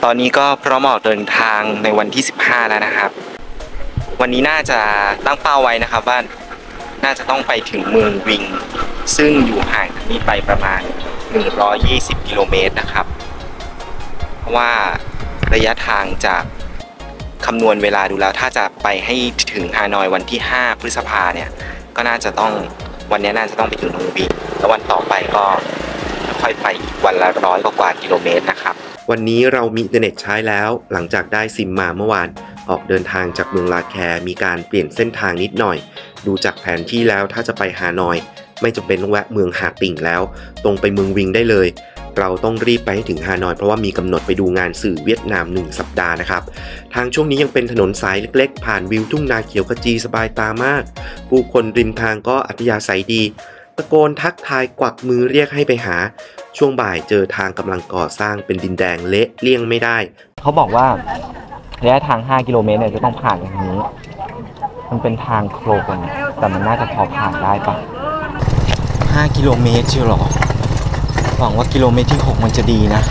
ตอนนี้ก็พร้อมออกเดินทางในวันที่15แล้วนะครับวันนี้น่าจะตั้งเป้าไว้นะครับว่าน่าจะต้องไปถึงเมืองวิงซึ่งอยู่ห่างจากนี้ไปประมาณ120กิโลเมตรนะครับเพราะว่าระยะทางจากคำนวณเวลาดูแล้วถ้าจะไปให้ถึงฮานอยวันที่5พฤษภาเนี่ยก็น่าจะต้องวันนี้น่าจะต้องไปถึงเมืองวิงแล้ววันต่อไปก็ค่อยไปอีกวันละ100กว่ากิโลเมตรนะครับวันนี้เรามีอินเทอร์เน็ตใช้แล้วหลังจากได้ซิมมาเมื่อวานออกเดินทางจากเมืองลาแคร์มีการเปลี่ยนเส้นทางนิดหน่อยดูจากแผนที่แล้วถ้าจะไปฮานอยไม่จำเป็นต้องแวะเมืองฮาติ่งแล้วตรงไปเมืองวิงได้เลยเราต้องรีบไปให้ถึงฮานอยเพราะว่ามีกำหนดไปดูงานสื่อเวียดนาม1สัปดาห์นะครับทางช่วงนี้ยังเป็นถนนสายเล็กๆผ่านวิวทุ่งนาเขียวขจีสบายตามากผู้คนริมทางก็อัธยาศัยดีตะโกนทักทายกวักมือเรียกให้ไปหาช่วงบ่ายเจอทางกำลังก่อสร้างเป็นดินแดงเละเลี่ยงไม่ได้เขาบอกว่าระยะทาง5กิโลเมตรเนี่ยจะต้องผ่านอย่างนี้มันเป็นทางโคลนแต่มันน่าจะพอผ่านได้ปะ5กิโลเมตรเชียวหรอหวังว่ากิโลเมตรที่6มันจะดีนะ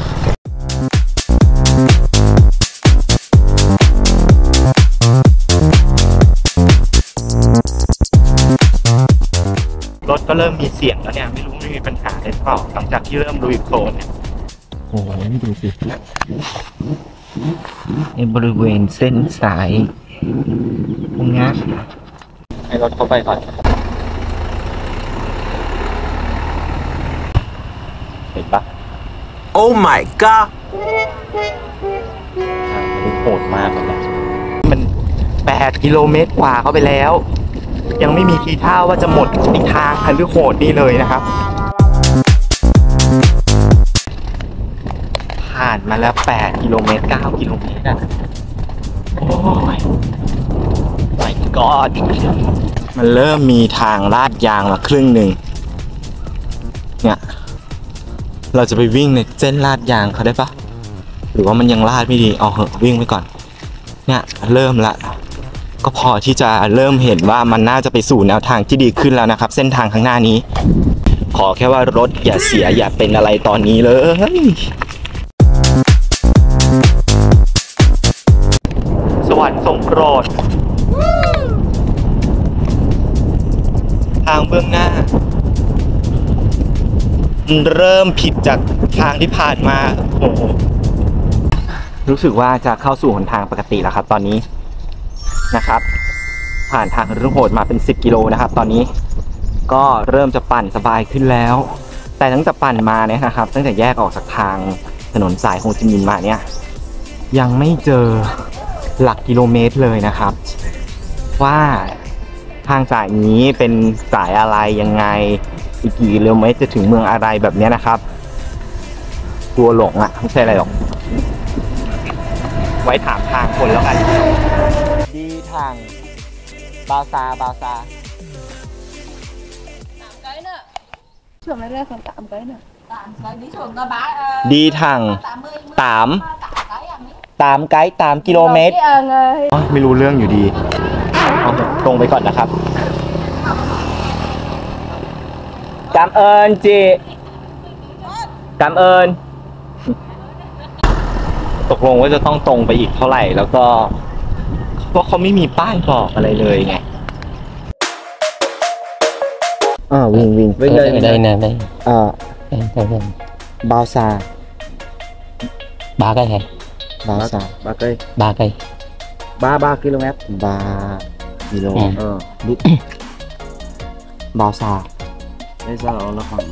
รถก็เริ่มมีเสียงแล้วเนี่ยไม่รู้มีปัญหาอะไรหรือเปล่าหลังจากที่เริ่มลุยโคลนเนี่ยโอ้โหดูสิในบริเวณเส้นสายตรงนี้ให้รถเข้าไปก่อนเห็นปะ Oh my god มันโหดมากเลยนะมัน8กิโลเมตรกว่าเข้าไปแล้วยังไม่มีทีท่าว่าจะหมดในทางคันที่โหดนี่เลยนะครับผ่านมาแล้ว8กิโลเมตร9กิโลเมตรอ่ะโอ้ย my god มันเริ่มมีทางลาดยางมาครึ่งหนึ่งเนี่ยเราจะไปวิ่งในเส้นลาดยางเขาได้ปะหรือว่ามันยังลาดไม่ดีเอาเหอะวิ่งไปก่อนเนี่ยเริ่มละก็พอที่จะเริ่มเห็นว่ามันน่าจะไปสู่แนวทางที่ดีขึ้นแล้วนะครับเส้นทางข้างหน้านี้ขอแค่ว่ารถอย่าเสียอย่าเป็นอะไรตอนนี้เลยสวรรค์ทรงโปรดทางเบื้องหน้าเริ่มผิดจากทางที่ผ่านมาโอ้โหรู้สึกว่าจะเข้าสู่หนทางปกติแล้วครับตอนนี้นะครับผ่านทางรุ่งโหดมาเป็น10กิโลนะครับตอนนี้ก็เริ่มจะปั่นสบายขึ้นแล้วแต่ตั้งแต่ปั่นมาเนี่ยนะครับตั้งแต่แยกออกจากทางถนนสายโฮจิมินห์มาเนี่ยยังไม่เจอหลักกิโลเมตรเลยนะครับว่าทางสายนี้เป็นสายอะไรยังไงอีกกี่กิโลเมตรจะถึงเมืองอะไรแบบนี้นะครับกลัวหลงอ่ะไม่ใช่อะไรหรอกไว้ถามทางคนแล้วกันดีทางบาวซา Trường này lên còn 8 cái nữa. ดีทางตามไกด์3กิโลเมตรไม่รู้เรื่องอยู่ดีเอาตรงไปก่อนนะครับกำเอิญจีกำเอิญตกลงว่าจะต้องตรงไปอีกเท่าไหร่แล้วก็เพราะเขาไม่มีป้ายบอกอะไรเลยไงวิ่ง đây nè đây บาวซา 3 cây hả บาวซา 3 cây 3 cây 3 km กิโลบาวซา bây giờ nó khoảng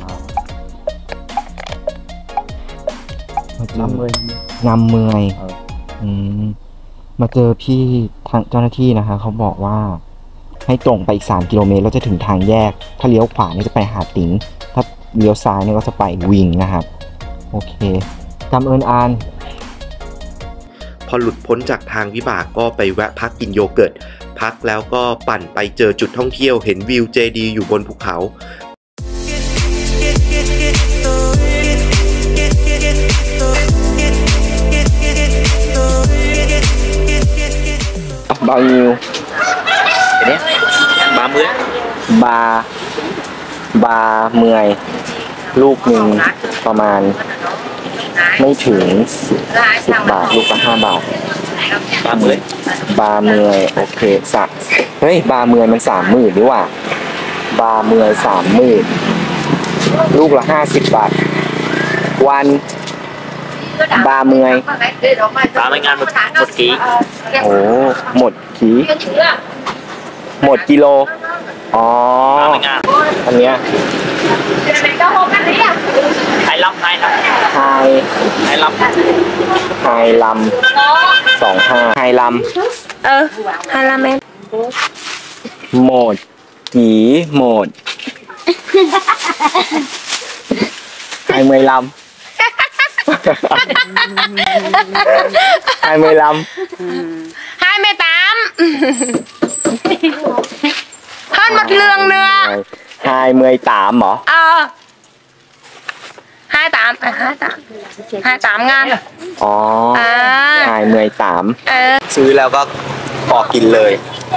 งำเมยมาเจอพี่ทางเจ้าหน้าที่นะคะเขาบอกว่าให้ตรงไปอีก3กิโลเมตรแล้วจะถึงทางแยกถ้าเลี้ยวขวานี่จะไปหาดติ๋งถ้าเลี้ยวซ้ายนี่ก็จะไปวิงนะครับโอเคจำเอิญอานพอหลุดพ้นจากทางวิบากก็ไปแวะพักกินโยเกิร์ตพักแล้วก็ปั่นไปเจอจุดท่องเที่ยวเห็นวิวเจดีอยู่บนภูเขาbao nhiêu cái đấy 30 ลูกหนึ่งประมาณไม่ถึง10 บาทลูกละ5 บาทบาเมยโอเคสักเฮ้ยบาเมยมัน30,000ดีกว่าบาเมย30,000ลูกละ50 บาทวันบาเมยงานหมดกี่โอ้หมดขีหมดกิโลอ๋ออันเนี้ยไฮลำไฮลำ25ไฮลำไฮลำเองหมดกี่หมดไฮเมยลำไฮเมยลำไฮเมยตามhơn một lương nữa 2 เมยตามเหรอ 28 ngàn อ๋อ2 เมยตามซื้อแล้วก็ปอกกินเลย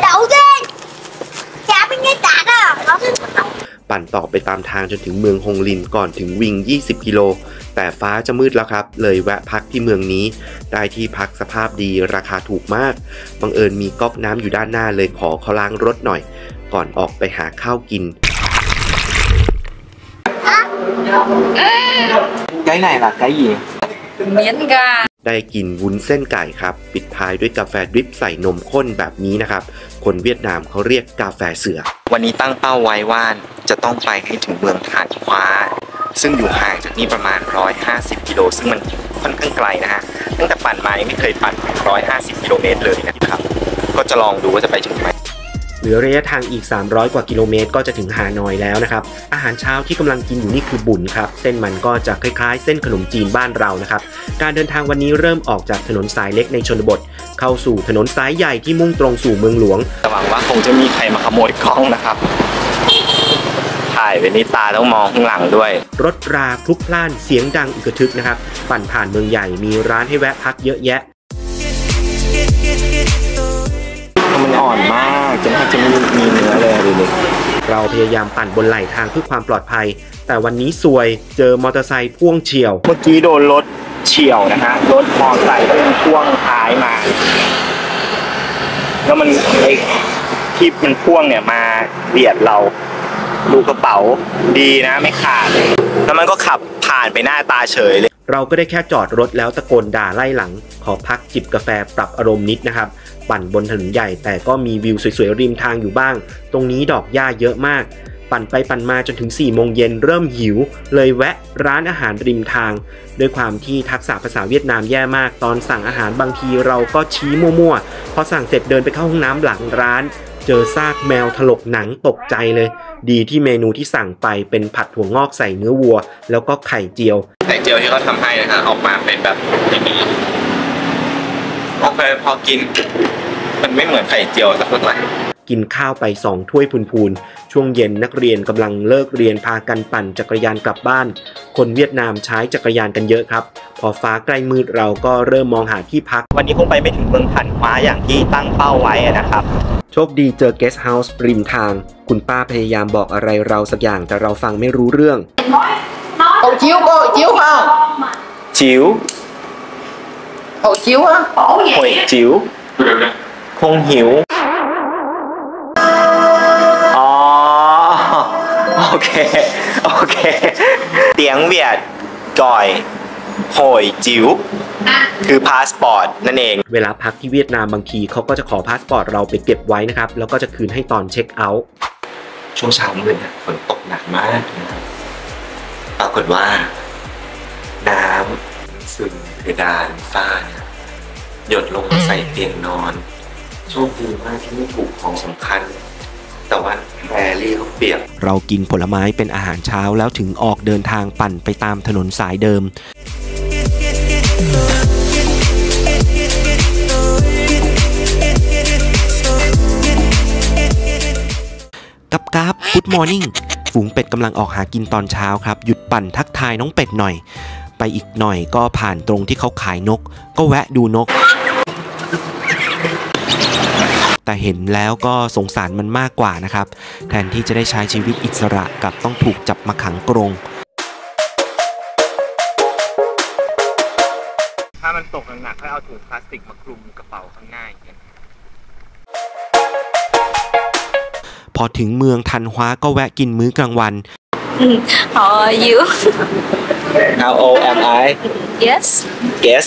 ปั่นต่อไปตามทางจนถึงเมืองฮงลินก่อนถึงวิง20 กิโลแต่ฟ้าจะมืดแล้วครับเลยแวะพักที่เมืองนี้ได้ที่พักสภาพดีราคาถูกมากบังเอิญมีก๊อกน้ำอยู่ด้านหน้าเลยขอเขาล้างรถหน่อยก่อนออกไปหาข้าวกินไก่ไหนล่ะไก่หญิงเมียนกาได้กินวุ้นเส้นไก่ครับปิดท้ายด้วยกาแฟดริปใส่นมข้นแบบนี้นะครับคนเวียดนามเขาเรียกกาแฟเสือวันนี้ตั้งเป้าไว้ว่าจะต้องไปให้ถึงเมืองฐานคว้าซึ่งอยู่ห่างจากนี่ประมาณ150 กิโลซึ่งมันค่อนข้างไกลนะฮะตั้งแต่ปั่นมาไม่เคยปั่น150 กิโลเมตรเลยนะครับก็จะลองดูว่าจะไปถึงไหมเหลือระยะทางอีก300 กว่ากิโลเมตรก็จะถึงฮานอยแล้วนะครับอาหารเช้าที่กำลังกินอยู่นี่คือบุ๋นครับเส้นมันก็จะคล้ายๆเส้นขนมจีนบ้านเรานะครับการเดินทางวันนี้เริ่มออกจากถนนสายเล็กในชนบทเข้าสู่ถนนสายใหญ่ที่มุ่งตรงสู่เมืองหลวงหวังว่าคงจะมีใครมาขโมยกล้องนะครับถ่ายไปนี่ตาต้องมองข้างหลังด้วยรถราพลุกพล่านเสียงดังอึกทึกนะครับปั่นผ่านเมืองใหญ่มีร้านให้แวะพักเยอะแยะมันอ่อนมากจนแทบจะไม่มีเนื้อเลยดูดิเราพยายามปั่นบนไหล่ทางเพื่อความปลอดภัยแต่วันนี้ซวยเจอมอเตอร์ไซค์พ่วงเฉี่ยวเมื่อกี้โดนรถเฉี่ยวนะฮะรถมอเตอร์ไซค์พ่วงท้ายมาแล้วมันไอ้ที่มันพ่วงเนี่ยมาเบียดเราดูกระเป๋าดีนะไม่ขาดแล้วมันก็ขับผ่านไปหน้าตาเฉยเลยเราก็ได้แค่จอดรถแล้วตะโกนด่าไล่หลังขอพักจิบกาแฟปรับอารมณ์นิดนะครับปั่นบนถนนใหญ่แต่ก็มีวิวสวยๆริมทางอยู่บ้างตรงนี้ดอกหญ้าเยอะมากปั่นไปปั่นมาจนถึง4 โมงเย็นเริ่มหิวเลยแวะร้านอาหารริมทางด้วยความที่ทักษะภาษาเวียดนามแย่มากตอนสั่งอาหารบางทีเราก็ชี้มั่วๆพอสั่งเสร็จเดินไปเข้าห้องน้ำหลังร้านเจอซากแมวถลกหนังตกใจเลยดีที่เมนูที่สั่งไปเป็นผัดถั่วงอกใส่เนื้อวัวแล้วก็ไข่เจียวที่เขาทำให้นะฮะออกมาเป็นแบบอย่างนี้โอเคพอกินมันไม่เหมือนไข่เจียวสักเท่าไหร่กินข้าวไป2 ถ้วยพูนๆช่วงเย็นนักเรียนกำลังเลิกเรียนพากันปั่นจักรยานกลับบ้านคนเวียดนามใช้จักรยานกันเยอะครับพอฟ้าใกล้มืดเราก็เริ่มมองหาที่พักวันนี้คงไปไม่ถึงเมืองฐานคว้าอย่างที่ตั้งเป้าไว้นะครับโชคดีเจอเกสต์เฮาส์ริมทางคุณป้าพยายามบอกอะไรเราสักอย่างแต่เราฟังไม่รู้เรื่อง hộ chiếu có hộ chiếu không จิ๋ว hộ chiếu á หอยจิ๋วคงหิวอ๋อโอเคเตียงเวียดก่อยหอยจิ๋วคือพาสปอร์ตนั่นเองเวลาพักที่เวียดนามบางทีเขาก็จะขอพาสปอร์ตเราไปเก็บไว้นะครับแล้วก็จะคืนให้ตอนเช็คเอาท์ช่วงเช้ามืดฝนตกหนักมากนะครับปรากฏว่าน้ำซึมเพดานฝ้าเนี่ยหยดลงมาใส่เตียงนอนโชคดีมากที่ไม่ถูกของสำคัญแต่ว่าแบรี่เขาเปียกเรากินผลไม้เป็นอาหารเช้าแล้วถึงออกเดินทางปั่นไปตามถนนสายเดิมกราฟกู๊ดมอร์นิ่งฝูงเป็ดกำลังออกหากินตอนเช้าครับหยุดปั่นทักทายน้องเป็ดหน่อยไปอีกหน่อยก็ผ่านตรงที่เขาขายนกก็แวะดูนกแต่เห็นแล้วก็สงสารมันมากกว่านะครับแทนที่จะได้ใช้ชีวิตอิสระกับต้องถูกจับมาขังกรงมันตกหนักๆให้เอาถุงพลาสติกมาคลุมกระเป๋าข้างหน้าอย่างเงี้ยพอถึงเมืองทันฮวาก็แวะกินมื้อกลางวัน How are you? How old am I? Yes. Guess.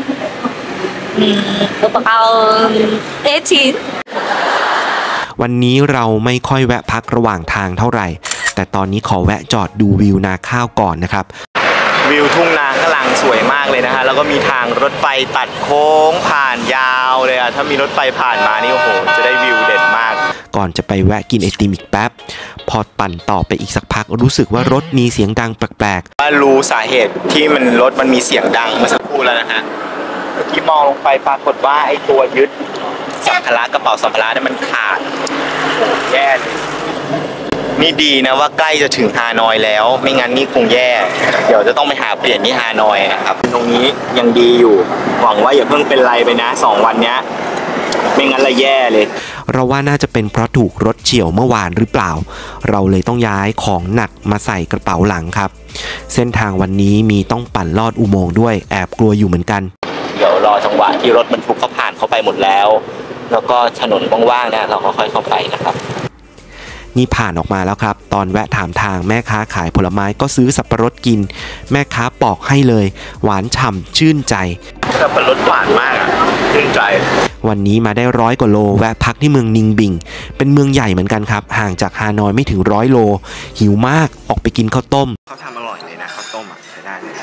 About 18. วันนี้เราไม่ค่อยแวะพักระหว่างทางเท่าไหร่ แต่ตอนนี้ขอแวะจอดดูวิวนาข้าวก่อนนะครับวิวทุ่งนาข้างหลังสวยมากเลยนะฮะแล้วก็มีทางรถไฟตัดโค้งผ่านยาวเลยอะถ้ามีรถไฟผ่านมานี่โอ้โหจะได้วิวเด่นมากก่อนจะไปแวะกินไอติมอีกแป๊บ พอปั่นต่อไปอีกสักพักรู้สึกว่ารถมีเสียงดังแปลกว่ารู้สาเหตุที่รถมันมีเสียงดังเมื่อสักครู่แล้วนะฮะเมื่อกี้มองลงไปปรากฏว่าไอ้ตัวยึดสัมภาระกระเป๋าสัมภาระเนี่ยมันขาดแย่เลยนี่ดีนะว่าใกล้จะถึงฮานอยแล้วไม่งั้นนี่คงแย่เดี๋ยวจะต้องไปหาเปลี่ยนที่ฮานอยนะครับตรงนี้ยังดีอยู่หวังว่าอย่าเพิ่งเป็นไรไปนะ2 วันเนี้ยไม่งั้นละแย่เลยๆ เราว่าน่าจะเป็นเพราะถูกรถเฉี่ยวเมื่อวานหรือเปล่า เราเลยต้องย้ายของหนักมาใส่กระเป๋าหลังครับ เส้นทางวันนี้มีต้องปั่นลอดอุโมงค์ด้วยแอบกลัวอยู่เหมือนกันเดี๋ยวรอจังหวะที่รถบรรทุกเขาผ่านเข้าไปหมดแล้ว แล้วก็ถนนว่างๆเนี่ยเราก็ค่อยเข้าไปนะครับนี่ผ่านออกมาแล้วครับ ตอนแวะถามทางแม่ค้าขายผลไม้ก็ซื้อสับปะรดกิน แม่ค้าปอกให้เลย หวานฉ่ำชื่นใจสับปะรดหวานมากอ่ะชื่นใจวันนี้มาได้100 กว่าโลแวะพักที่เมืองนิงบิงเป็นเมืองใหญ่เหมือนกันครับห่างจากฮานอยไม่ถึง100 โลหิวมากออกไปกินข้าวต้มเขาทำอร่อยเลยนะข้าวต้มอ่ะใช้ได้เลย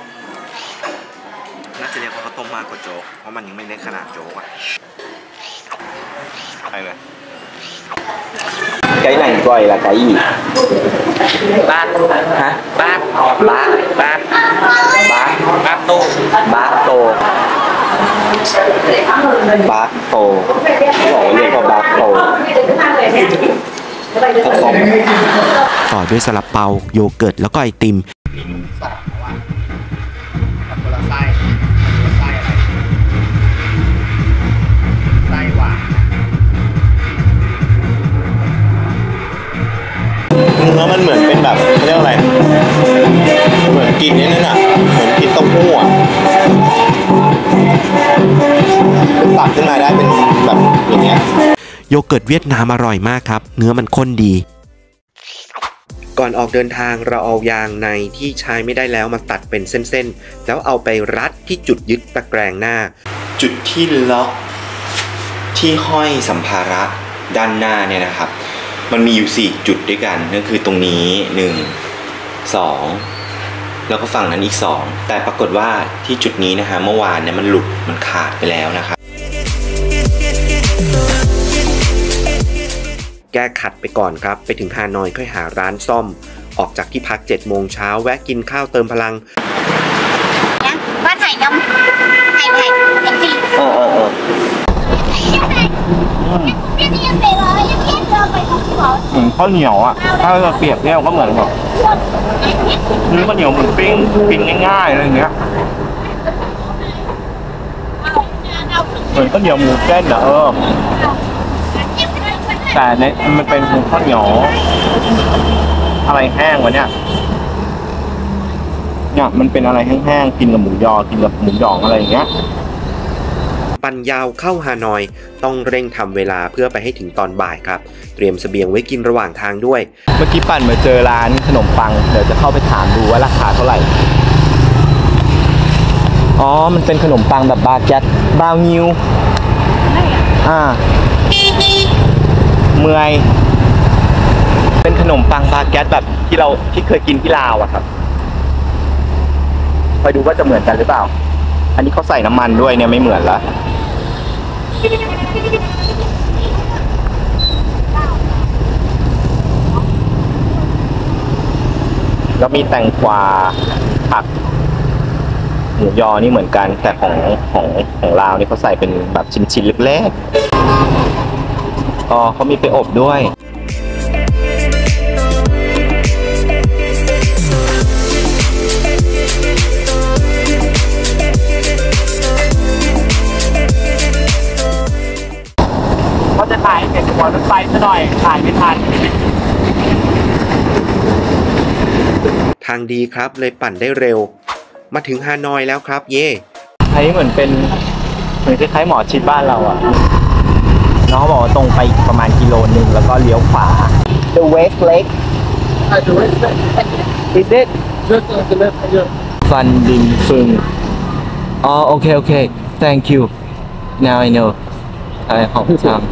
น่าจะเรียกว่าข้าวต้มมากกว่าโจ๊กเพราะมันยังไม่ได้ขนาดโจ๊กอ่ะไปเลยcái này gọi là cái gì? Bát hả? Bát tô bát tôเขาบอกว่าเรียกว่าบาโตข้าวต้มต่อด้วยซาลาเปาโยเกิร์ตแล้วก็ไอติมคนละไส้ไส้อะไรไส้หวานเนื้อมันเหมือนเป็นแบบเรียกอะไรเหมือนกินนี่นั่นอ่ะเหมือนกินเต้าหู้อ่ะตัดขึ้นมาได้เป็นแบบอย่างเงี้ยโยเกิร์ตเวียดนามอร่อยมากครับเนื้อมันข้นดี ก่อนออกเดินทางเราเอายางในที่ใช้ไม่ได้แล้วมาตัดเป็นเส้นๆแล้วเอาไปรัดที่จุดยึดตะแกรงหน้าจุดที่ล็อกที่ห้อยสัมภาระด้านหน้าเนี่ยนะครับมันมีอยู่4จุดด้วยกันนั่นคือตรงนี้1 2แล้วก็ฝั่งนั้นอีก2แต่ปรากฏว่าที่จุดนี้นะฮะเมื่อวานเนี่ยมันหลุดมันขาดไปแล้วนะครับแก้ขัดไปก่อนครับไปถึงฮานอยค่อยหาร้านซ่อมออกจากที่พัก7 โมงเช้าแวะกินข้าวเติมพลัง Bác Hải Đông. Hải anh chị. Biết đi em về rồi, em biết rồi, phải không chị bảo. เหมือนข้าวเหนียวอ่ะถ้าเราเปรียบเทียบก็เหมือนแบบซื้อข้าวเหนียวหมูปิ้งกินง่ายๆอะไรอย่างเงี้ยเหมือนข้าวเหนียวหมูเส้นอ่ะแต่ในมันเป็นข้าวเหนียวอะไรแห้งวะเนี่ยมันเป็นอะไรแห้งๆกินกับหมูยอกินกับหมูหยองอะไรอย่างเงี้ยปั่นยาวเข้าฮานอยต้องเร่งทำเวลาเพื่อไปให้ถึงตอนบ่ายครับเตรียมเสบียงไว้กินระหว่างทางด้วยเมื่อกี้ปั่นมาเจอร้านขนมปังเดี๋ยวจะเข้าไปถามดูว่าราคาเท่าไหร่อ๋อมันเป็นขนมปังแบบบาเก็ตบราวนิวเมื่อยเป็นขนมปังบาเก็ตแบบที่เคยกินที่ลาวอะครับไปดูว่าจะเหมือนกันหรือเปล่าอันนี้เขาใส่น้ำมันด้วยเนี่ยไม่เหมือนละแล้วมีแตงกวาผักหมูยอนี่เหมือนกันแต่ของลาวนี่เขาใส่เป็นแบบชิ้นๆเล็กๆอ๋อเขามีไปอบด้วยเขาจะถ่ายเสร็จหัวรถไฟซะหน่อยถ่ายไม่ทันทางดีครับเลยปั่นได้เร็วมาถึงฮานอยแล้วครับเย่ล้ายๆเหมือนคล้ายๆหมอชิดบ้านเราอ่ะน้องบอกว่าตรงไปอีกประมาณกิโลนึงแล้วก็เลี้ยวขวา The West Lake Is it ฟันดินฟึงอ๋อโอเค Thank you Now I know อะไรของทาง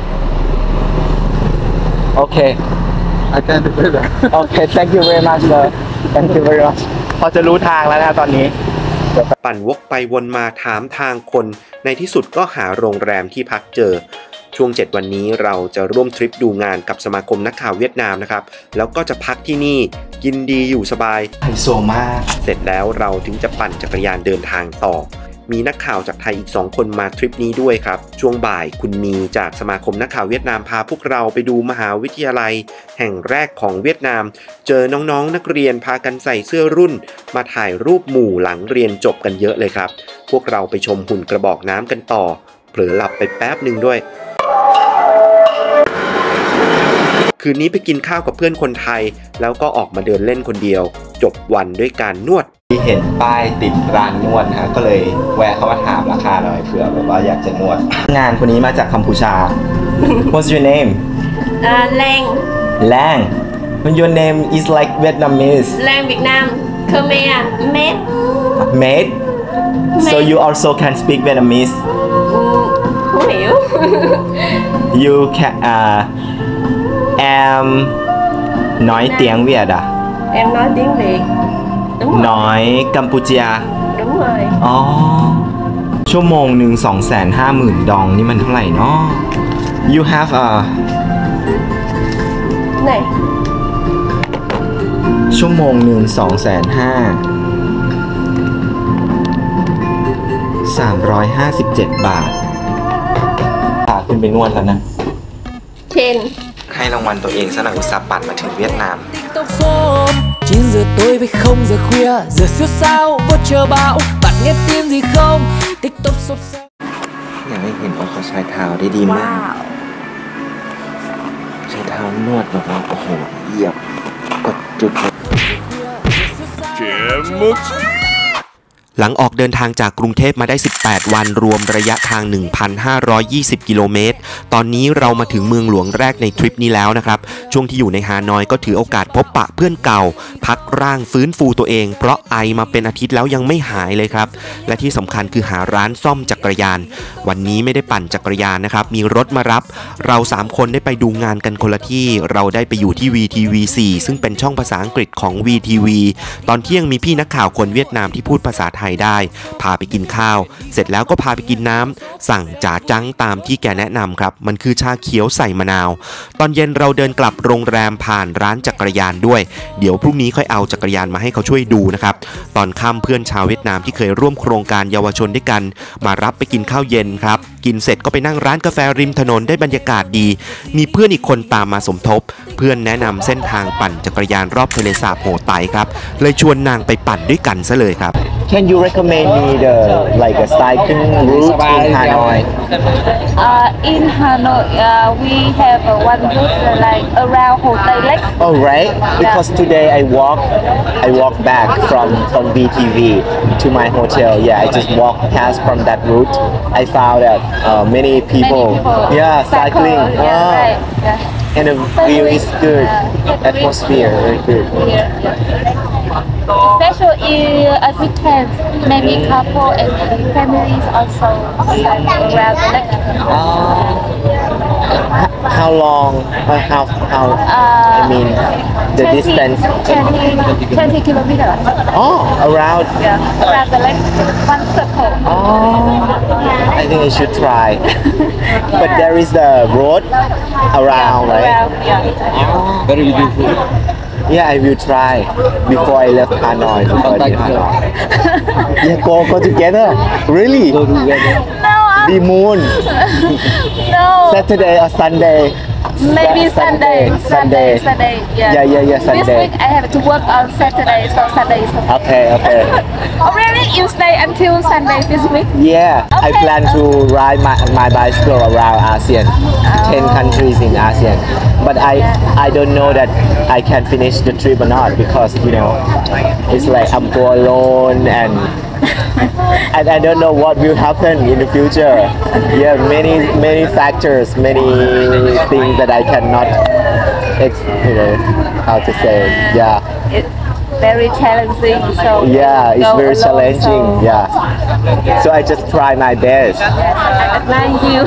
โอเค โอเค Thank you very much sir Thank you very much พอจะรู้ทางแล้วนะตอนนี้ปั่นวกไปวนมาถามทางคนในที่สุดก็หาโรงแรมที่พักเจอช่วง7วันนี้เราจะร่วมทริปดูงานกับสมาคมนักข่าวเวียดนามนะครับแล้วก็จะพักที่นี่กินดีอยู่สบายไฮโซมากเสร็จแล้วเราถึงจะปั่นจักรยานเดินทางต่อมีนักข่าวจากไทยอีก2คนมาทริปนี้ด้วยครับช่วงบ่ายคุณมีจากสมาคมนักข่าวเวียดนามพาพวกเราไปดูมหาวิทยาลัยแห่งแรกของเวียดนามเจอน้องๆนักเรียนพากันใส่เสื้อรุ่นมาถ่ายรูปหมู่หลังเรียนจบกันเยอะเลยครับพวกเราไปชมหุ่นกระบอกน้ำกันต่อเผลอหลับไปแป๊บหนึ่งด้วยคืนนี้ไปกินข้าวกับเพื่อนคนไทยแล้วก็ออกมาเดินเล่นคนเดียวจบวันด้วยการนวดเห็นป้ายติดร้านนวดฮะก็เลยแวะเข้ามาถามราคาหน่อยเผื่อแบบว่าอยากจะนวดงานคนนี้มาจากกัมพูชา What's your name Lang Lang Your name is like Vietnamese Lang Việt Nam Khmer Mate Mate So you also can speak Vietnamese Không hiểu You can em nói tiếng Việt à Em nói tiếng Việt Đúng rồi nói Campuchia Đúng rồi อ๋อชั่วโมงหนึ่ง 250,000 ดองนี่มันเท่าไหร่เนาะ You have a Này ชั่วโมงหนึ่ง 250,000 357 บาทพาขึ้นไปนวดแล้วนะ Trên ให้รางวัลตัวเองซะหน่อยอุตส่าห์ปั่นมาถึงเวียดนาม 9 giờ tối với 0 giờ khuya giờ siêu sao vô chờ bão bạn nghe tiếng gì không TikTok sốt sao อยากให้เห็นว่าเขาใช้เท้าได้ดีมากใช้เท้านวดแบบว่าโอ้โหเหยียบกดจุดหลังออกเดินทางจากกรุงเทพมาได้18วันรวมระยะทาง 1,520 กิโลเมตรตอนนี้เรามาถึงเมืองหลวงแรกในทริปนี้แล้วนะครับช่วงที่อยู่ในฮานอยก็ถือโอกาสพบปะเพื่อนเก่าพักร่างฟื้นฟูตัวเองเพราะไอมาเป็นอาทิตย์แล้วยังไม่หายเลยครับและที่สำคัญคือหาร้านซ่อมจักรยานวันนี้ไม่ได้ปั่นจักรยานนะครับมีรถมารับเรา3คนได้ไปดูงานกันคนละที่เราได้ไปอยู่ที่ VTV4 ซึ่งเป็นช่องภาษาอังกฤษของ VTV ตอนเที่ยงมีพี่นักข่าวคนเวียดนามที่พูดภาษาไทยได้พาไปกินข้าวเสร็จแล้วก็พาไปกินน้ำสั่งจ๋าจังตามที่แกแนะนำครับมันคือชาเขียวใส่มะนาวตอนเย็นเราเดินกลับโรงแรมผ่านร้านจักรยานด้วยเดี๋ยวพรุ่งนี้ค่อยเอาจักรยานมาให้เขาช่วยดูนะครับตอนค่ำเพื่อนชาวเวียดนามที่เคยร่วมโครงการเยาวชนด้วยกันมารับไปกินข้าวเย็นครับกินเสร็จก็ไปนั่งร้านกาแฟริมถนนได้บรรยากาศดีมีเพื่อนอีกคนตามมาสมทบเพื่อนแนะนำเส้นทางปั่นจักรยานรอบทะเลสาบโหไตครับเลยชวนนางไปปั่นด้วยกันซะเลยครับ Can you recommend me the like a cycling route in Hanoi? In Hanoi we have one route like around Hồ Tây Lake Oh right, because today I walk back from VTV to my hotel. Yeah, I just walk past from that route. I found that many people, yeah, cycling. Right. Yeah. And the view is good, atmosphere very good. Especially at weekends, maybe couple and families also around the lake. How long? How? I mean, the 20, distance. 20 kilometers. Oh, around. Yeah, around the lake, one circle. Oh, I think I should try. But there is the road around, right? Around, yeah. Very beautiful. Yeah, I will try before I left Hanoi. Yeah, go together. Really? Go together. No, The moon. no. Saturday or Sunday. Maybe Sunday. Yeah. Sunday. This week I have to work on Saturday, so Sunday is okay. Okay. Oh really? You stay until Sunday this week? Yeah, I Okay. plan to ride my bicycle around ASEAN, 10 countries in ASEAN. But I don't know that I can finish the trip or not because it's like I'm go alone and And I don't know what will happen in the future. Yeah, many factors, many things that I cannot how to say. Yeah. It's very challenging. So Yeah, it's go very alone, challenging. So, Yeah. So I just try my best. Yes, I admire you.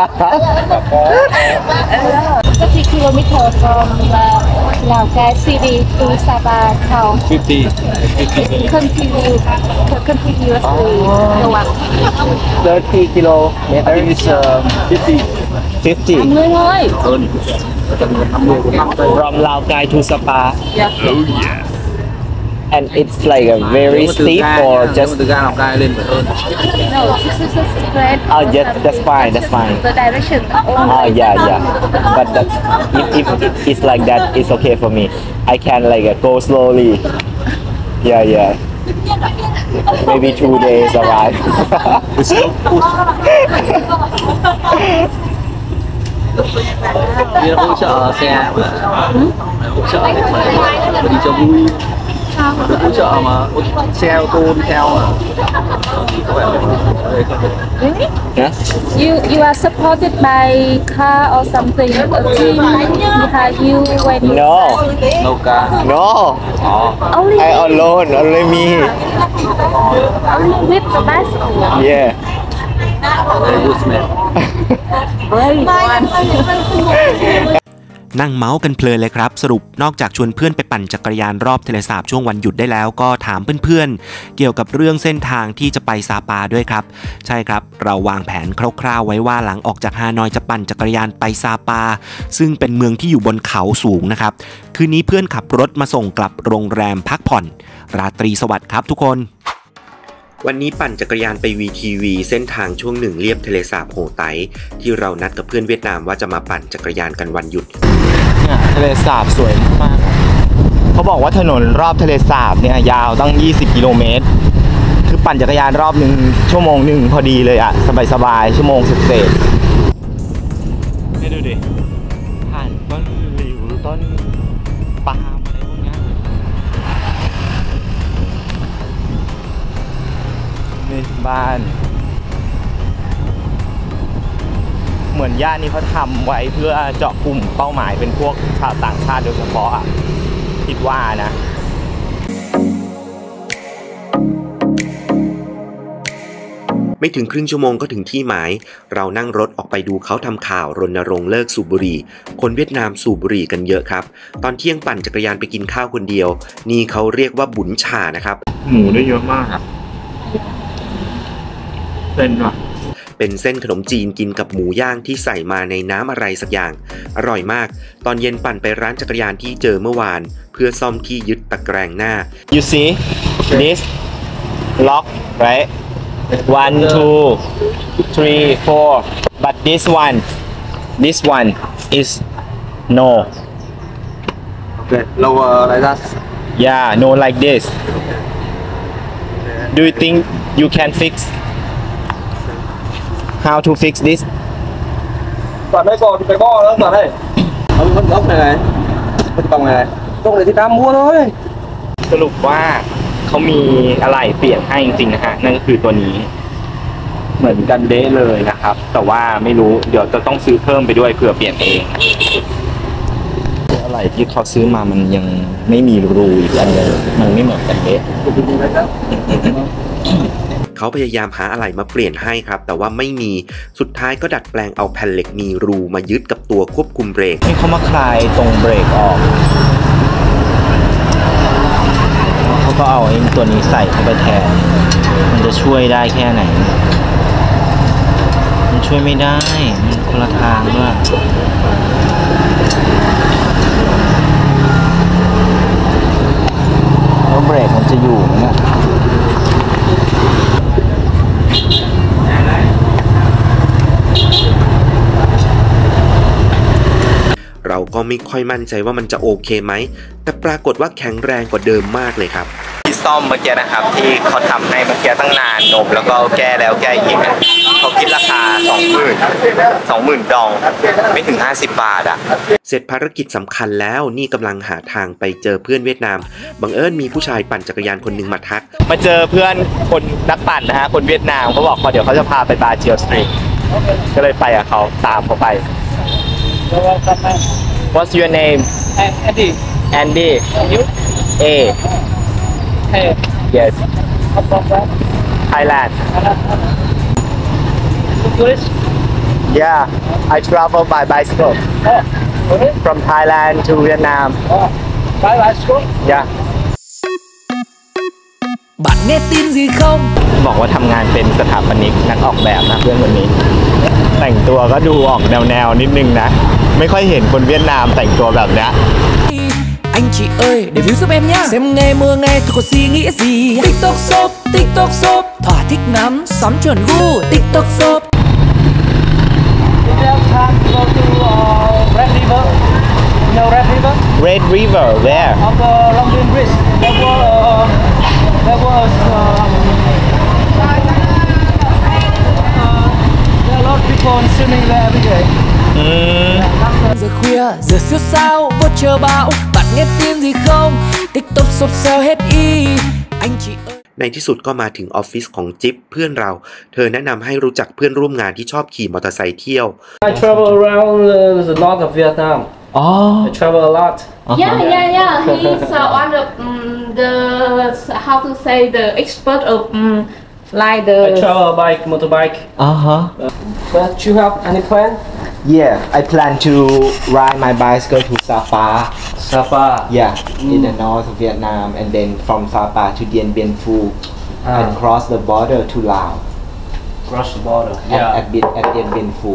50 kilometers from Lào Cai city to Sapa town. 50. Continuously go up. 30 kilometers. 50. 50 thôi. From Lào Cai to Sapa. Yeah. And it's like a very steep or just. từ ga Lào Cai lên phải hơn. No, this is a straight. Oh, yes, that's fine, that's fine. The direction. Oh yeah. But if it's like that, it's okay for me. I can like go slowly. Yeah. Maybe 2 days arrive. Đi nó hỗ trợ xe mà. Hỗ trợ để mà đi cho vui. Được hỗ trợ mà xe ô tô đi theo mà. Thì có vẻ là Really? Yes. You are supported by car or something? A team behind you when you No. nâu cá. No. only I alone. Only me. with the bicycle. Yeah. Very good man. Very good. นั่งเมาส์กันเพลินเลยครับสรุปนอกจากชวนเพื่อนไปปั่นจักรยานรอบทะเลสาบช่วงวันหยุดได้แล้วก็ถามเพื่อนๆเกี่ยวกับเรื่องเส้นทางที่จะไปซาปาด้วยครับใช่ครับเราวางแผนคร่าวๆไว้ว่าหลังออกจากฮานอยจะปั่นจักรยานไปซาปาซึ่งเป็นเมืองที่อยู่บนเขาสูงนะครับคืนนี้เพื่อนขับรถมาส่งกลับโรงแรมพักผ่อนราตรีสวัสดิ์ครับทุกคนวันนี้ปั่นจักรยานไป VTV เส้นทางช่วงหนึ่งเลียบทะเลสาบโฮไตที่เรานัดกับเพื่อนเวียดนามว่าจะมาปั่นจักรยานกันวันหยุดทะเลสาบสวยมากเขาบอกว่าถนนรอบทะเลสาบเนี่ยยาวตั้ง20 กิโลเมตรคือปั่นจักรยานรอบหนึ่งชั่วโมงหนึ่งพอดีเลยอะสบายๆชั่วโมงเศษๆให้ดูดิผ่านต้นหลิวต้นปาล์มอะไรพวกนี้นี่บ้านเหมือนย่านนี้เขาทำไว้เพื่อเจาะกลุ่มเป้าหมายเป็นพวกชาวต่างชาติโดยเฉพาะอ่ะคิดว่านะไม่ถึงครึ่งชั่วโมงก็ถึงที่หมายเรานั่งรถออกไปดูเขาทำข่าวรณรงค์เลิกสูบบุหรี่คนเวียดนามสูบบุหรี่กันเยอะครับตอนเที่ยงปั่นจักรยานไปกินข้าวคนเดียวนี่เขาเรียกว่าบุญฉ่านะครับหมูได้เยอะมากครับเส้นว่ะเป็นเส้นขนมจีนกินกับหมูย่างที่ใส่มาในน้ำอะไรสักอย่างอร่อยมากตอนเย็นปั่นไปร้านจักรยานที่เจอเมื่อวานเพื่อซ่อมที่ยึดตะแกรงหน้า You see this lock right 1 2 3 4 but this one is no Okay, lower like that. yeah no like this do you think you can fix how to fix this Toàn đây còn cái bo nữa toàn đây. Ông gốc này cái còng này gốc này thì ta mua thôi. สรุปว่าเขามีอะไรเปลี่ยนให้จริงๆนะฮะนั่นก็คือตัวนี้เหมือนกันเด้เลยนะครับแต่ว่าไม่รู้เดี๋ยวจะต้องซื้อเพิ่มไปด้วยเผื่อเปลี่ยนเองอะไรที่เขาซื้อมามันยังไม่มีรูอีกอันเลยมันไม่เหมือนกันเด้เขาพยายามหาอะไรมาเปลี่ยนให้ครับแต่ว่าไม่มีสุดท้ายก็ดัดแปลงเอาแผ่นเหล็กมีรูมายึดกับตัวควบคุมเบรกให้เขามาคลายตรงเบรกออกเขาก็เอาไอ้ตัวนี้ใส่เข้าไปแทนมันจะช่วยได้แค่ไหนมันช่วยไม่ได้มันคนละทางด้วยแล้วเบรกมันจะอยู่ไหมเนี่ยเราก็ไม่ค่อยมั่นใจว่ามันจะโอเคไหมแต่ปรากฏว่าแข็งแรงกว่าเดิมมากเลยครับที่ซ่อมเมื่อกี้นะครับที่เขาทำให้เมื่อกี้ตั้งนานนมแล้วก็แก้แล้วแก้อีกเขาคิดราคา 20,000 ดอง ไม่ถึง 50 บาทอ่ะเสร็จภารกิจสำคัญแล้วนี่กำลังหาทางไปเจอเพื่อนเวียดนามบังเอิญมีผู้ชายปั่นจักรยานคนหนึ่งมาทักมาเจอเพื่อนคนนักปั่นนะฮะ คนเวียดนามเขาบอกว่าเดี๋ยวเขาจะพาไปบาเจียวสตรีทก็เลยไปกับเขาตามเขาไป What's your name Andy Andy you A hey Yes Thailand tourist Yeah I travel by bicycle from Thailand to Vietnam bye bye school Yeah Bạn nghe tin gì không? บอกว่าทำงานเป็นสถาปนิกนักออกแบบนะเพื่อนคนนี้ แต่งตัวก็ดูออกแนวๆนิดนึงนะ ไม่ค่อยเห็นคนเวียดนามแต่งตัวแบบเนี้ย Anh chị ơi, để view giúp em nhá. Xem ngày mưa ngày tôi có suy nghĩ gì. TikTok shop, thỏa thích lắm, sắm chuẩn gu. TikTok shop. Did you have time to go to Red River? You know Red River? Red River where On the Long Biên Bridge. There was there are a lot of people swimming there every day. Giờ khuya, giờ siêu sao, vô chờ bão. Bạn nghe tin gì không? TikTok shop sale hết y. Anh chị ơi. ในที่สุดก็มาถึงออฟฟิศของจิ๊บเพื่อนเราเธอแนะนำให้รู้จักเพื่อนร่วมงานที่ชอบขี่มอเตอร์ไซค์เที่ยว I travel around the north of Vietnam. I travel a lot. Yeah. He's one of the how to say the expert of like I the travel bike, motorbike. But you have any plan? Yeah I plan to ride my bicycle to Sapa Sapa. Yeah in the north of Vietnam and then from Sapa to Dien Bien Phu and cross the border to Laos Cross the border. at Dien Bien Phu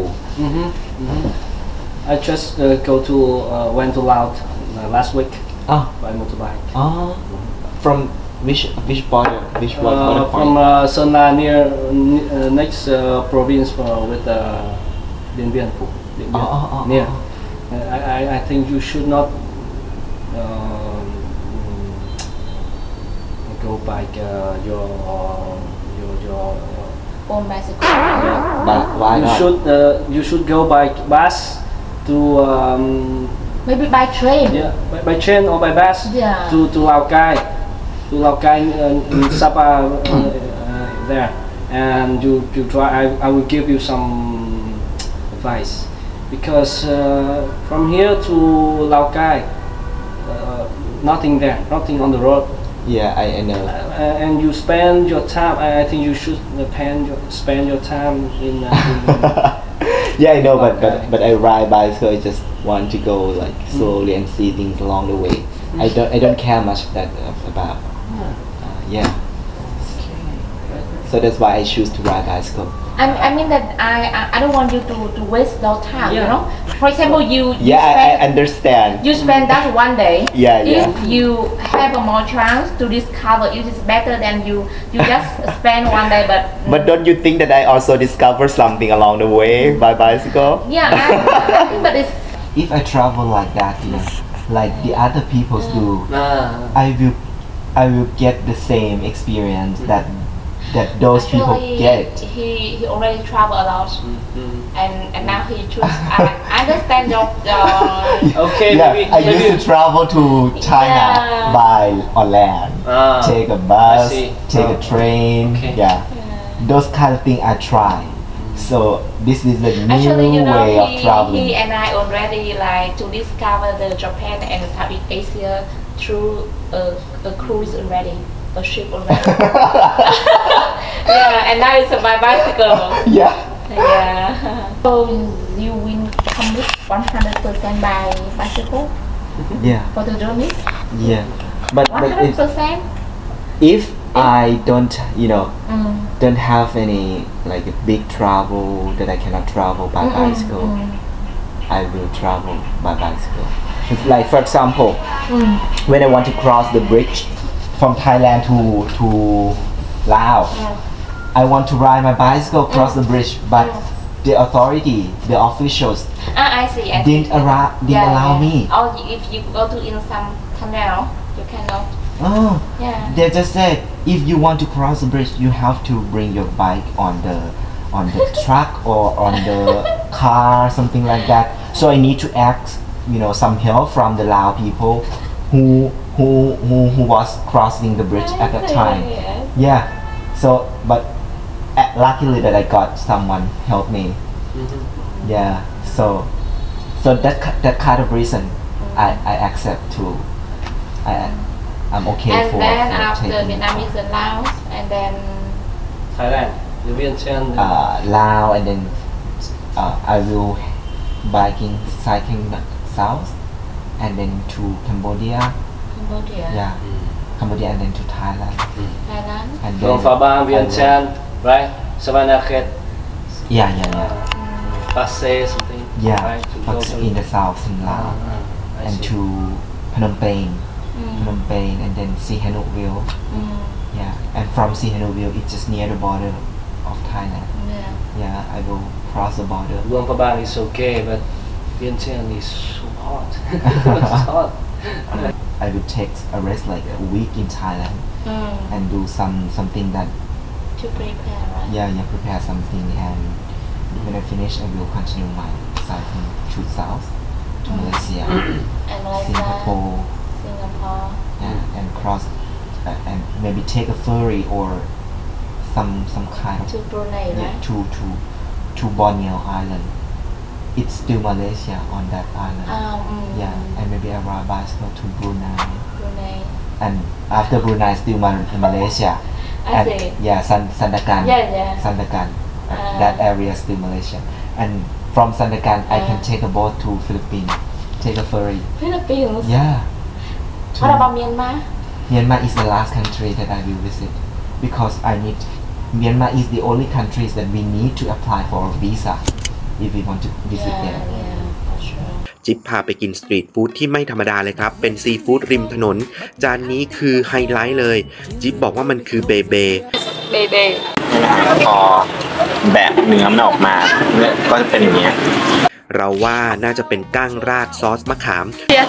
I just went to Laos last week by motorbike. From which border which border From Sơn La near next province with Dien Bien Phu. Near. I think you should not go by your own bicycle. But why not you should go by bus to Maybe by train. by train or by bus Yeah. to Lào Cai in Sapa there, and you try. I will give you some advice because from here to Lào Cai nothing there, nothing on the road. Yeah I know And you spend your time. I think you should spend your time in Yeah I know but I ride bicycle I just want to go like slowly and see things along the way I don't care much that about yeah so that's why I choose to ride bicycle I mean that I don't want you to waste no time. You know. For example, you I understand you spend that one day. Yeah. If you have a more chance to discover, it is better than you just spend one day. But don't you think that I also discover something along the way by bicycle? Yeah, I think that is. If I travel like that, like the other people do, I will get the same experience that those people get. He already travel a lot, and now he choose. I understand your. Okay, Yeah, maybe I used to travel to China Yeah. by on land. Take a bus, I see. take a train. Okay. Yeah, those kind of thing I try. So this is a new Actually, you know, way of traveling. he and I already like to discover the Japan and Southeast Asia through a cruise already, a ship already. Yeah, and now it's my bicycle. Yeah. Yeah. So you will commit 100% by bicycle Yeah. for the journey? Yeah. But if 100%? I don't don't have any like a big travel that I cannot travel by bicycle, I will travel by bicycle. It's like for example, when I want to cross the bridge from Thailand to Laos, I want to ride my bicycle across the bridge, but the authority, the officials I see. didn't allow me. Or if you go to in some tunnel, you cannot. Oh. Yeah. They just said if you want to cross the bridge, you have to bring your bike on the on the truck or on the car, something like that. So I need to ask, some help from the Lao people who was crossing the bridge at that time. Yeah. So, but luckily that I got someone help me. Yeah. So that kind of reason I accept to. I'm okay and for. then for after taking Vietnamese and Laos, and then Thailand, the Vientiane. Laos, and then I will cycling south, and then to Cambodia. Cambodia. Yeah, Cambodia, and then to Thailand. Thailand. And then From Phabang, Vientiane, right? Savannakhet, yeah. Pasay, something. Yeah, Right? To go but to in the south, in Laos, I and see. to Phnom Penh, and then Sihanoukville. Yeah, and from Sihanoukville, it's just near the border of Thailand. Yeah, I will cross the border. Luang Prabang is okay, but Vientiane is so hot. It's hot. I will take a rest like a week in Thailand and do something that To prepare, right? prepare something, and when I finish I will continue my cycling to south to Malaysia, And like Singapore, Singapore. and cross and maybe take a ferry or some kind of To Brunei, right? to Borneo Island. It's still Malaysia on that island. Yeah, and maybe I ride bicycle to Brunei. Brunei. And after Brunei, still Malaysia. I see. Yeah, Sandakan. Yeah. Sandakan. That area is still Malaysia. And from Sandakan, I can take a boat to Philippines. Take a ferry. Philippines. Yeah. What about Myanmar? Myanmar is the last country that I will visit because Myanmar is the only country that we need to apply for a visa if we want to visit there. Yeah, for sure. จิ๊บพาไปกินสตรีทฟู้ดที่ไม่ธรรมดาเลยครับเป็นซีฟู้ดริมถนนจานนี้คือไฮไลท์เลยจิ๊บบอกว่ามันคือเบเบพอแบบเนื้อมันออกมาก็จะเป็นอย่างเงี้ยเราว่าน่าจะเป็นก้างราดซอสมะขาม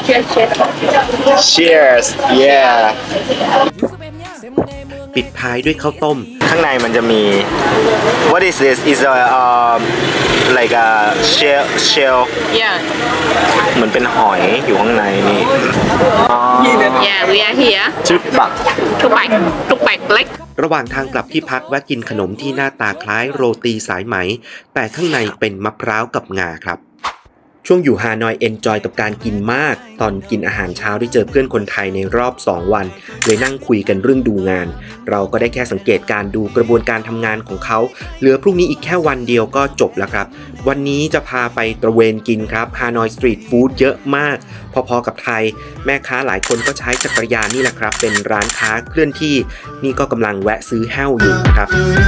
Cheers yeah ปิดท้ายด้วยข้าวต้มข้างในมันจะมี What is this is a like a shell Yeah. เหมือนเป็นหอยอยู่ข้างในนี่ Yeah, we are here ชื่อบัก to bike leg. ระหว่างทางกลับที่พักแวะกินขนมที่หน้าตาคล้ายโรตีสายไหมแต่ข้างในเป็นมะพร้าวกับงาครับช่วงอยู่ฮานอยเอนจอยกับการกินมากตอนกินอาหารเช้าได้เจอเพื่อนคนไทยในรอบ2วันเลยนั่งคุยกันเรื่องดูงานเราก็ได้แค่สังเกตการดูกระบวนการทำงานของเขาเหลือพรุ่งนี้อีกแค่วันเดียวก็จบแล้วครับวันนี้จะพาไปตระเวนกินครับฮานอยสตรีทฟู้ดเยอะมากพอๆกับไทยแม่ค้าหลายคนก็ใช้จักรยานนี่แหละครับเป็นร้านค้าเคลื่อนที่นี่ก็กำลังแวะซื้อแห้วอยู่นะครับ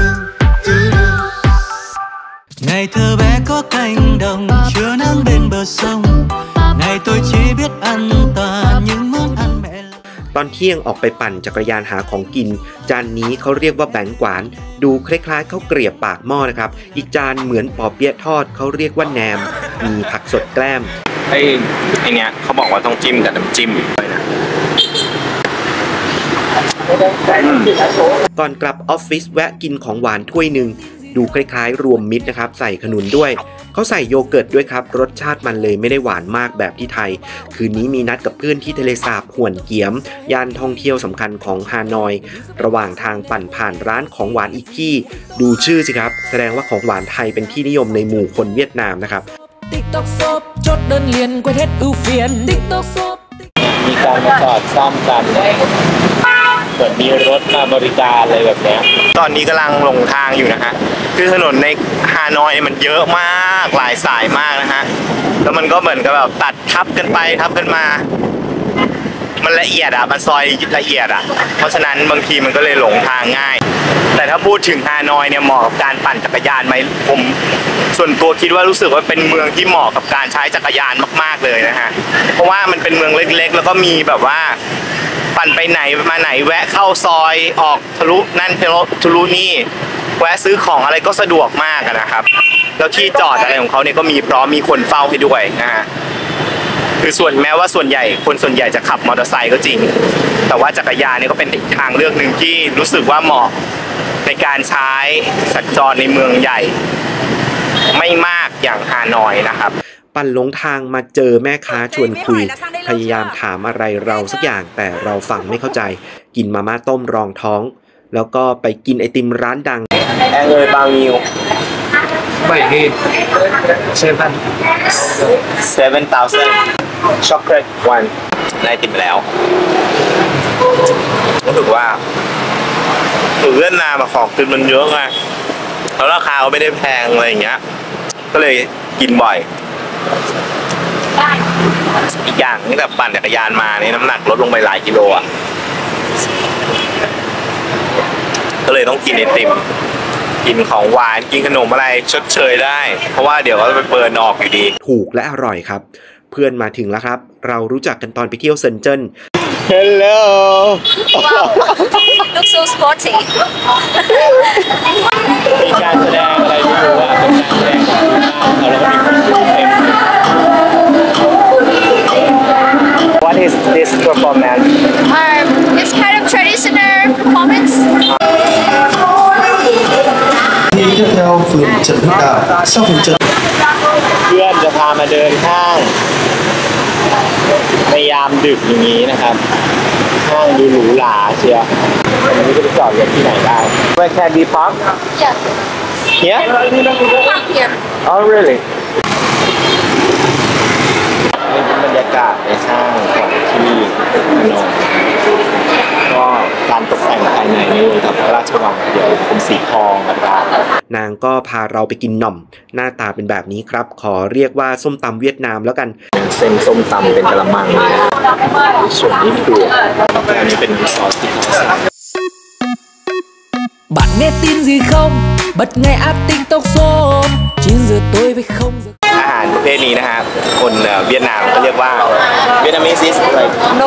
Ngày thơ bé có cánh đồng chứa nắng bên bờ sông. Ngày tôi chỉ biết ăn toàn những món ăn mẹ làm. ตอนเที่ยงออกไปปั่นจักรยานหาของกินจานนี้เขาเรียกว่าแบงกวานดูคล้ายๆข้าวเกรียบปากหม้อนะครับอีกจานเหมือนปอเปี๊ยะทอดเขาเรียกว่าแหนมมีผักสดแกล้มไอ้เนี้ยเขาบอกว่าต้องจิ้มกับน้ำจิ้มด้วยนะก่อนกลับออฟฟิศแวะกินของหวานถ้วยหนึ่งดูคล้ายๆรวมมิตรนะครับใส่ขนุนด้วยเขาใส่โยเกิร์ตด้วยครับรสชาติมันเลยไม่ได้หวานมากแบบที่ไทยคืนนี้มีนัดกับเพื่อนที่ทะเลสาบหวนเกียมย่านท่องเที่ยวสำคัญของฮานอยระหว่างทางปั่นผ่านร้านของหวานอีกที่ดูชื่อสิครับแสดงว่าของหวานไทยเป็นที่นิยมในหมู่คนเวียดนามนะครับ TikTok shop chốt đơn liền quét hết ưu phiền. TikTok shop. มีการมาจอดซ่อมกันเหมือนมีรถมาบริการอะไรแบบนี้ตอนนี้กำลังหลงทางอยู่นะฮะคือถนนในฮานอยมันเยอะมากหลายสายมากนะฮะแล้วมันก็เหมือนกับแบบตัดทับกันไปทับกันมามันละเอียดอ่ะมันซอยละเอียดอ่ะเพราะฉะนั้นบางทีมันก็เลยหลงทางง่ายแต่ถ้าพูดถึงฮานอยเนี่ยเหมาะกับการปั่นจักรยานไหมผมส่วนตัวคิดว่ารู้สึกว่าเป็นเมืองที่เหมาะกับการใช้จักรยานมากๆเลยนะฮะเพราะว่ามันเป็นเมืองเล็กๆแล้วก็มีแบบว่าปั่นไปไหนมาไหนแวะเข้าซอยออกทะลุนั่นทะลุนี่แวะซื้อของอะไรก็สะดวกมากนะครับแล้วที่จอดอะไรของเขาเนี่ยก็มีพร้อมมีคนเฝ้าให้ด้วยนะฮะคือแม้ว่าส่วนใหญ่คนส่วนใหญ่จะขับมอเตอร์ไซค์ก็จริงแต่ว่าจักรยานเนี่ยก็เป็นอีกทางเลือกหนึ่งที่รู้สึกว่าเหมาะในในการใช้สัญจรในเมืองใหญ่ไม่มากอย่างฮานอยนะครับปั่นหลงทางมาเจอแม่ค้าชวนคุยพยายามถามอะไรเราสักอย่างแต่เราฟังไม่เข้าใจกินมาม่าต้มรองท้องแล้วก็ไปกินไอติมร้านดังแองเอยบางมิว 7,000 ช็อกโกแลตวันได้ติดแล้วรู้สึกว่าเวียดนามของกินมันเยอะไงแล้วราคาก็ไม่ได้แพงอะไรอย่างเงี้ยก็เลยกินบ่อยอีกอย่างตั้งแต่ปั่นจักรยานมานี่น้ำหนักลดลงไปหลายกิโลอ่ะก็เลยต้องกินไอติมกินของหวานกินขนมอะไรชดเชยได้เพราะว่าเดี๋ยวก็จะไปเบิร์นออกอยู่ดีถูกและอร่อยครับเพื่อนมาถึงแล้วครับเรารู้จักกันตอนไปเที่ยวเซินเจิ้น Hello Look so sporty มีการแสดงอะไรไม่รู้ว่าเป็นการแสดงแล้วก็มีคนดูเต็ม What is this performance? It's kind of traditional performance. Đi theo phường Trần Hưng Đạo, sau phường Trần เพื่อนจะพามาเดินห้างในยามดึกอย่างนี้นะครับห้างดูหรูหราเชียววันนี้จะไปจอดรถที่ไหนได้ Where can we park? Yeah. Here? Park here. Oh really? นี่เป็นบรรยากาศในห้างของที่ฮานอยก็การตกแต่งภายในนี่กับพระราชวังเดี๋ยวเป็นสีทองนะครับนางก็พาเราไปกินหน่อมหน้าตาเป็นแบบนี้ครับขอเรียกว่าส้มตำเวียดนามแล้วกันเส้นส้มตำเป็นกระมังเลยส่วนนี้ถั่วอันนี้เป็นซอสที่เขาใส่ Bạn nghe tin gì không? Bật ngay app TikTok Shop 9 giờ tối với 0 giờ อาหารประเภทนี้นะครับคนเวียดนามก็เรียกว่าเวียดนามิสอะไรน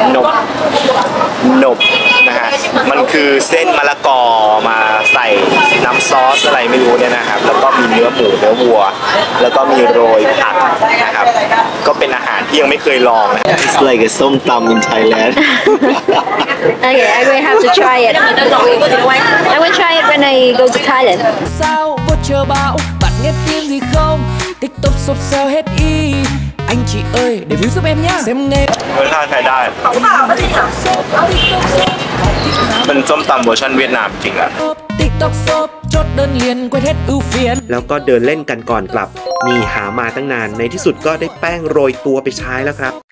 บนะฮะมันคือเส้นมะละกอมาใส่น้ำซอสอะไรไม่รู้เนี่ยนะครับแล้วก็มีเนื้อหมูเนื้อวัวแล้วก็มีโรยผักนะครับก็เป็นอาหารที่ยังไม่เคยลองนะ It's like a ส้มตำ in Thailand Okay, I will have to try it. I will try it when I go to Thailand. Sao vô chờ bão? Bạn nghe tin gì không? TikTok Shop sale hết y. Anh chị ơi, để view giúp em nhá. Xem nghe. รสชาติใช้ได้เป็นส้มตำเวอร์ชันเวียดนามจริงอะ TikTok Shop chốt đơn liền quên hết ưu phiền แล้วก็เดินเล่นกันก่อนกลับนี่หามาตั้งนานในที่สุดก็ได้แป้งโรยตัวไปใช้แล้วครับ